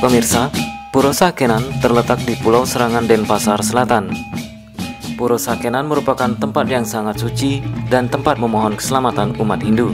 Pemirsa, Puro Sakenan terletak di Pulau Serangan, Denpasar Selatan. Puro Sakenan merupakan tempat yang sangat suci dan tempat memohon keselamatan umat Hindu.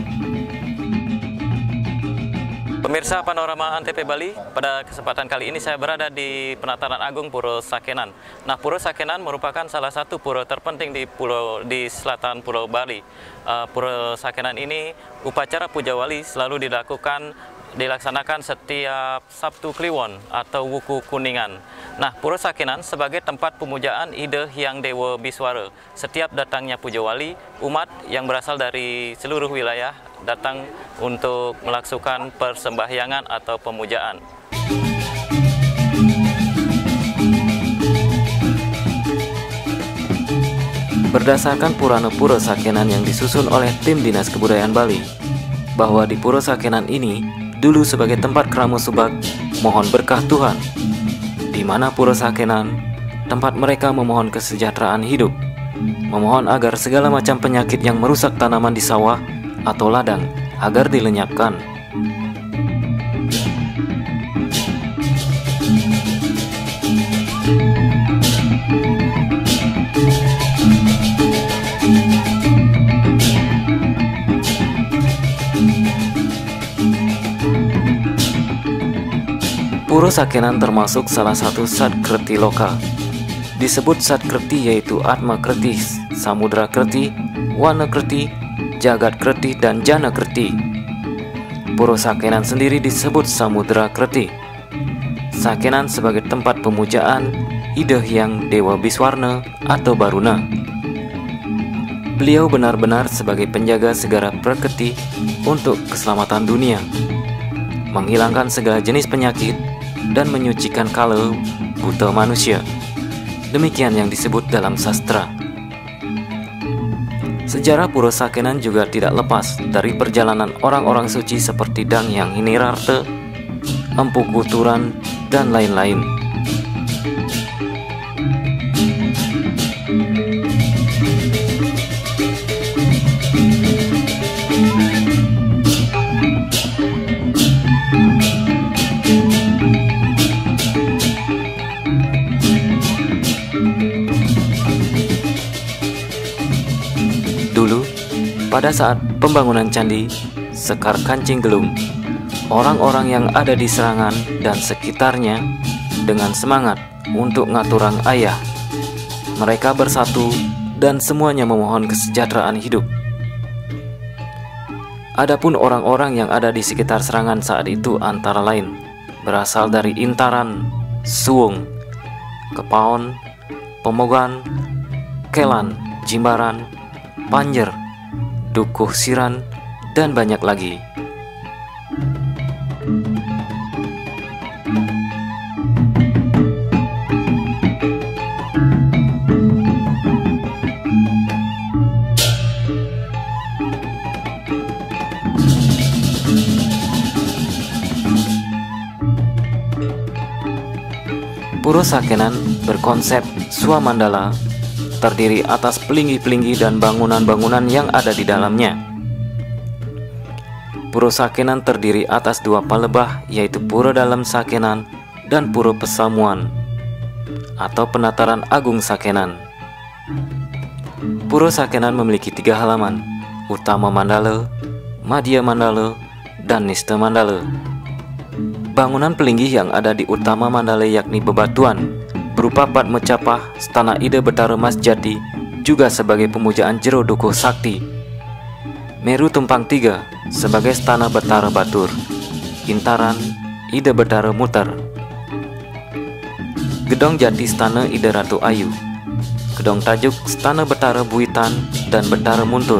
Pemirsa Panorama Antv Bali, pada kesempatan kali ini saya berada di Penataran Agung Puro Sakenan. Nah, Puro Sakenan merupakan salah satu pura terpenting di selatan Pulau Bali. Puro Sakenan ini upacara puja wali selalu dilaksanakan setiap Sabtu Kliwon atau Wuku Kuningan. Nah, Puro Sakenan sebagai tempat pemujaan Ida Hyang Dewa Biswara. Setiap datangnya puja wali, umat yang berasal dari seluruh wilayah datang untuk melakukan persembahyangan atau pemujaan. Berdasarkan Purana Puro Sakenan yang disusun oleh tim Dinas Kebudayaan Bali, bahwa di Puro Sakenan ini dulu sebagai tempat keramu subak mohon berkah Tuhan, di mana Puro Sakenan tempat mereka memohon kesejahteraan hidup, memohon agar segala macam penyakit yang merusak tanaman di sawah atau ladang agar dilenyapkan. Puro Sakenan termasuk salah satu Satkriti Loka. Disebut Satkriti yaitu Atma Kriti, Samudra Kriti, Wana Kriti, Jagat Kriti, dan Jana Kriti. Puro Sakenan sendiri disebut Samudra Kriti. Sakenan sebagai tempat pemujaan Ida Hyang Dewa Biswarna atau Baruna. Beliau benar-benar sebagai penjaga segala prakriti untuk keselamatan dunia, menghilangkan segala jenis penyakit dan menyucikan kala buta manusia. Demikian yang disebut dalam sastra. Sejarah Puro Sakenan juga tidak lepas dari perjalanan orang-orang suci seperti Dang Hyang Hinirarte, Empu Kuturan, dan lain-lain. Dulu, pada saat pembangunan candi Sekar Kancing Gelung, orang-orang yang ada di Serangan dan sekitarnya dengan semangat untuk ngaturang ayah. Mereka bersatu dan semuanya memohon kesejahteraan hidup. Adapun orang-orang yang ada di sekitar Serangan saat itu antara lain berasal dari Intaran, Suwung, Kepaon, Pemogan, Kelan, Jimbaran, Panjer, Dukuh Siran, dan banyak lagi. Puro Sakenan berkonsep swamandala, terdiri atas pelinggi-pelinggi dan bangunan-bangunan yang ada di dalamnya. Puro Sakenan terdiri atas dua palebah, yaitu Puro Dalam Sakenan dan Puro Pesamuan atau Penataran Agung Sakenan. Puro Sakenan memiliki 3 halaman: Utama Mandala, Madhya Mandala, dan Nista Mandala. Bangunan pelinggi yang ada di Utama Mandala yakni bebatuan berupa Pat Mecapah, Stana Ida Betara Mas Jati, juga sebagai pemujaan Jero Dukuh Sakti. Meru Tumpang 3 sebagai Stana Betara Batur, Intaran Ida Betara Mutar, Gedong Jati Stana Ida Ratu Ayu, Gedong Tajuk Stana Betara Buitan dan Betara Muntur.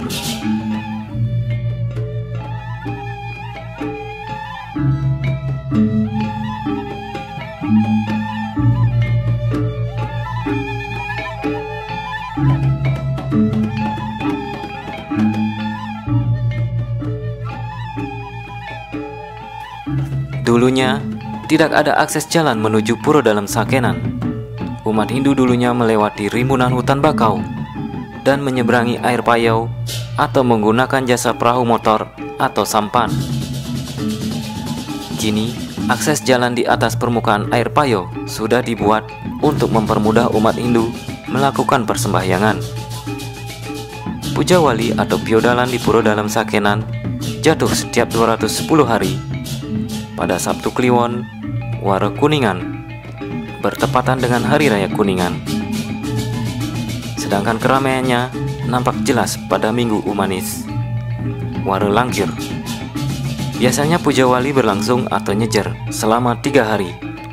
Dulunya, tidak ada akses jalan menuju Puro Dalam Sakenan. Umat Hindu dulunya melewati rimbunan hutan bakau dan menyeberangi air payau atau menggunakan jasa perahu motor atau sampan. Kini, Akses jalan di atas permukaan air Payo sudah dibuat untuk mempermudah umat Hindu melakukan persembahyangan. Puja Wali atau Piodalan di Puro Dalam Sakenan jatuh setiap 210 hari pada Sabtu Kliwon, Wara Kuningan, bertepatan dengan Hari Raya Kuningan. Sedangkan keramaiannya nampak jelas pada Minggu Umanis, Wara Langkir. Biasanya Puja Wali berlangsung atau nyejer selama 3 hari